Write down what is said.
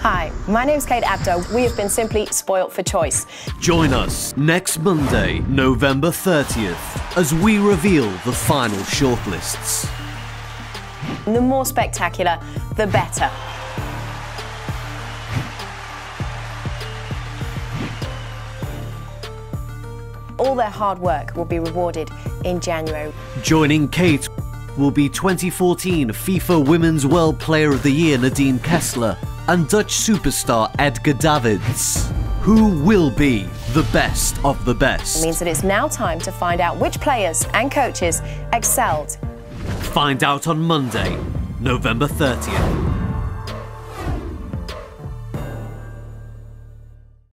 Hi, my name's Kate Abdo. We have been simply spoilt for choice. Join us next Monday, November 30th, as we reveal the final shortlists. The more spectacular, the better. All their hard work will be rewarded in January. Joining Kate will be 2014 FIFA Women's World Player of the Year Nadine Kessler and Dutch superstar Edgar Davids. Who will be the best of the best? It means that it's now time to find out which players and coaches excelled. Find out on Monday, November 30th.